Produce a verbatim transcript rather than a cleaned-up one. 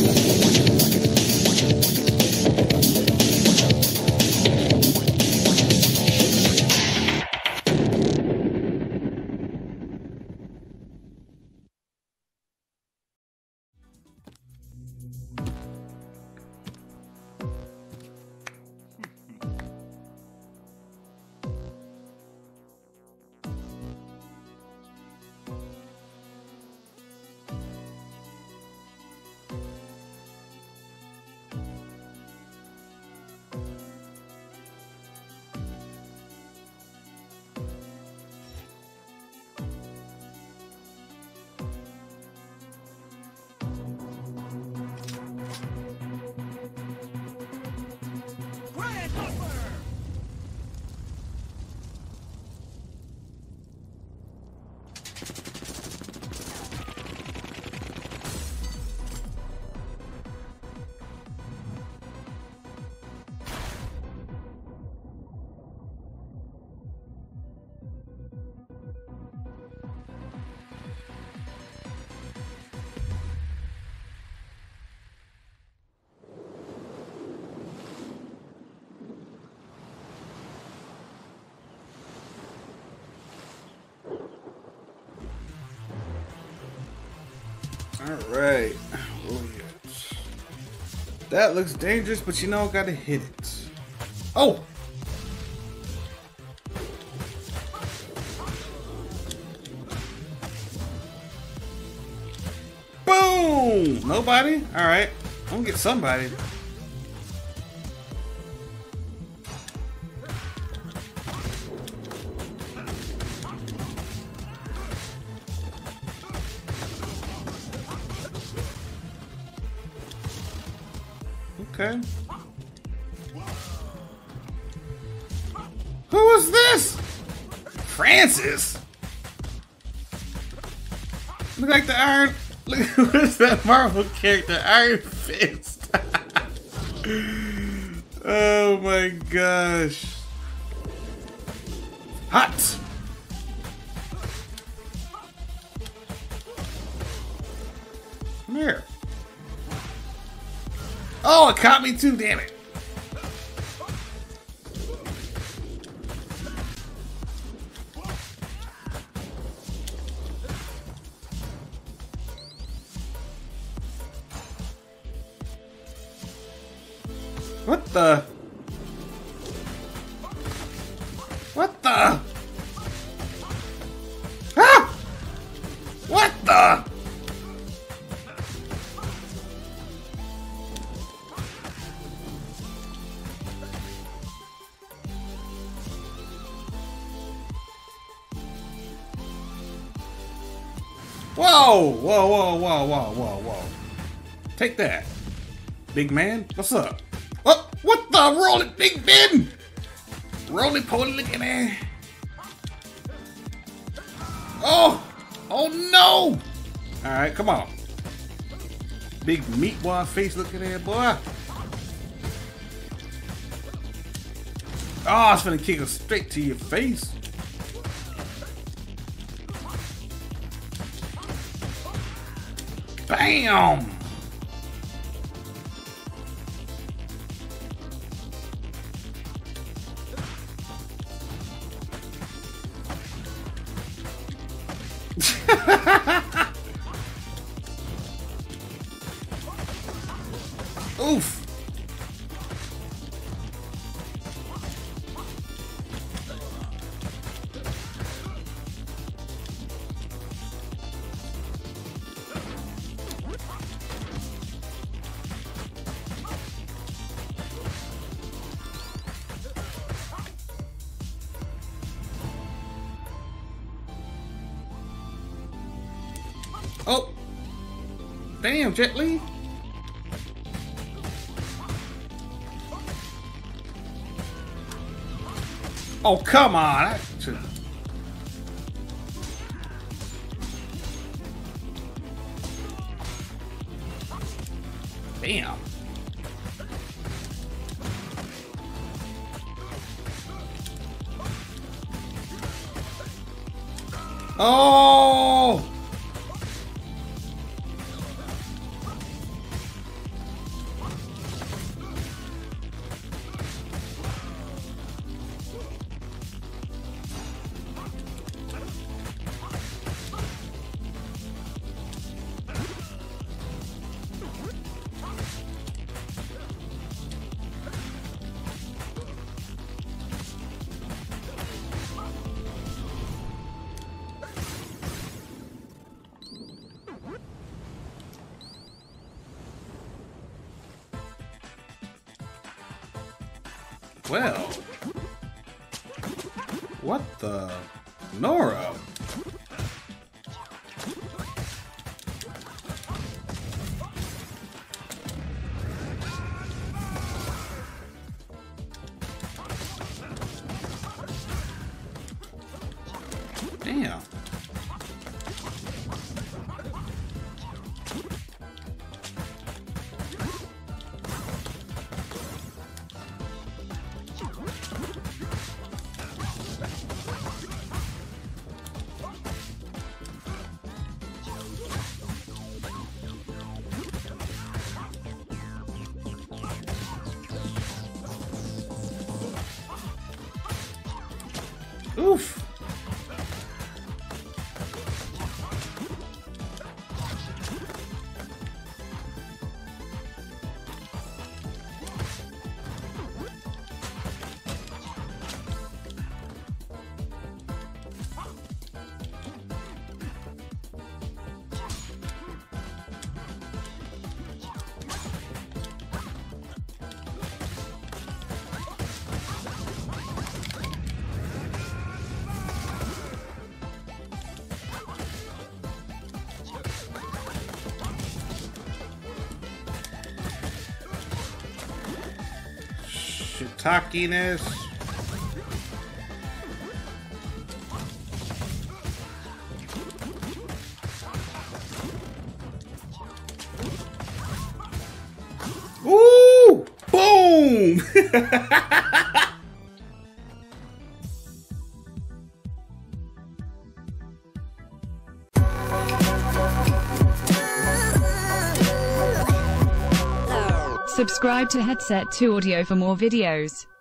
Alright. Oh, yes. That looks dangerous, but you know, gotta hit it. Oh! Boom! Nobody? Alright. I'm gonna get somebody. Okay. Who was this? Francis? Look like the Iron... Look, what is that Marvel character? Iron Fist. Oh my gosh. Hot. Come here. Oh, it caught me too, damn it. What the? What the? Ah! What the? Whoa! Whoa, whoa, whoa, whoa, whoa, whoa. Take that. Big man, what's up? What? What the? Roll it, Big Ben! Roly poly looking at. Oh! Oh no! Alright, come on. Big meatball face looking at, boy. Oh, it's gonna kick us straight to your face. Bam! Oof! Oh! Damn, Jet Li! Oh, come on! I should... Damn! Oh! well. What the? Nora? Damn. Oof. Shiitakiness. Ooh! Boom! Subscribe to Headset two Audio for more videos.